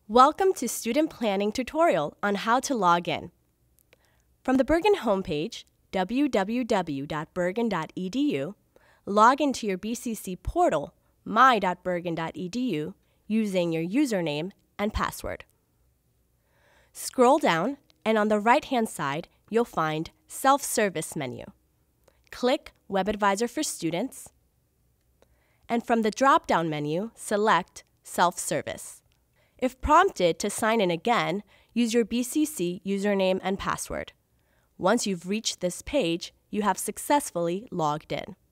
Welcome to Student Planning tutorial on how to log in. From the Bergen homepage, www.bergen.edu, log into your BCC portal, my.bergen.edu, using your username and password. Scroll down, and on the right-hand side, you'll find Self-Service menu. Click Web Advisor for Students, and from the drop-down menu, select Self-Service. If prompted to sign in again, use your BCC username and password. Once you've reached this page, you have successfully logged in.